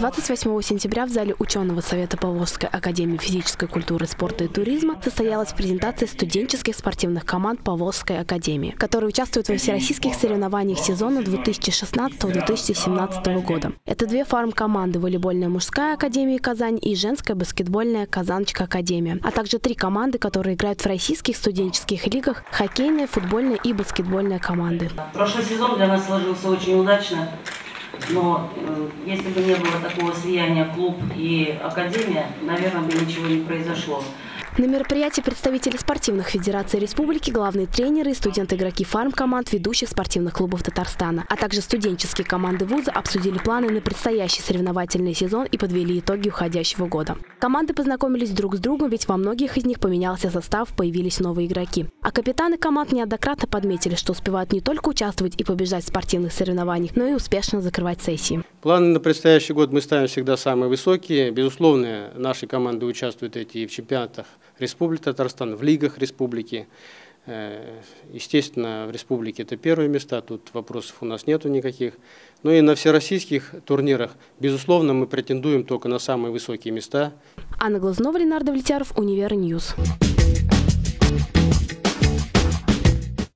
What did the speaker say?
28 сентября в зале ученого совета Поволжской академии физической культуры, спорта и туризма состоялась презентация студенческих спортивных команд Поволжской академии, которые участвуют во всероссийских соревнованиях сезона 2016-2017 года. Это две фарм-команды: волейбольная мужская академия Казань и женская баскетбольная Казаночка академия, а также три команды, которые играют в российских студенческих лигах: хоккейная, футбольная и баскетбольная команды. Прошлый сезон для нас сложился очень удачно. Но если бы не было такого слияния клуб и академия, наверное, бы ничего не произошло. На мероприятии представители спортивных федераций республики, главные тренеры и студенты-игроки фарм-команд ведущих спортивных клубов Татарстана, а также студенческие команды вуза обсудили планы на предстоящий соревновательный сезон и подвели итоги уходящего года. Команды познакомились друг с другом, ведь во многих из них поменялся состав, появились новые игроки. А капитаны команд неоднократно подметили, что успевают не только участвовать и побеждать в спортивных соревнованиях, но и успешно закрывать сессии. Планы на предстоящий год мы ставим всегда самые высокие. Безусловно, наши команды участвуют и в чемпионатах Республики Татарстан, в лигах республики. Естественно, в республике это первые места, тут вопросов у нас нету никаких. Но и на всероссийских турнирах, безусловно, мы претендуем только на самые высокие места. Анна Глазнова, Ленардо Влетяров, Универньюз.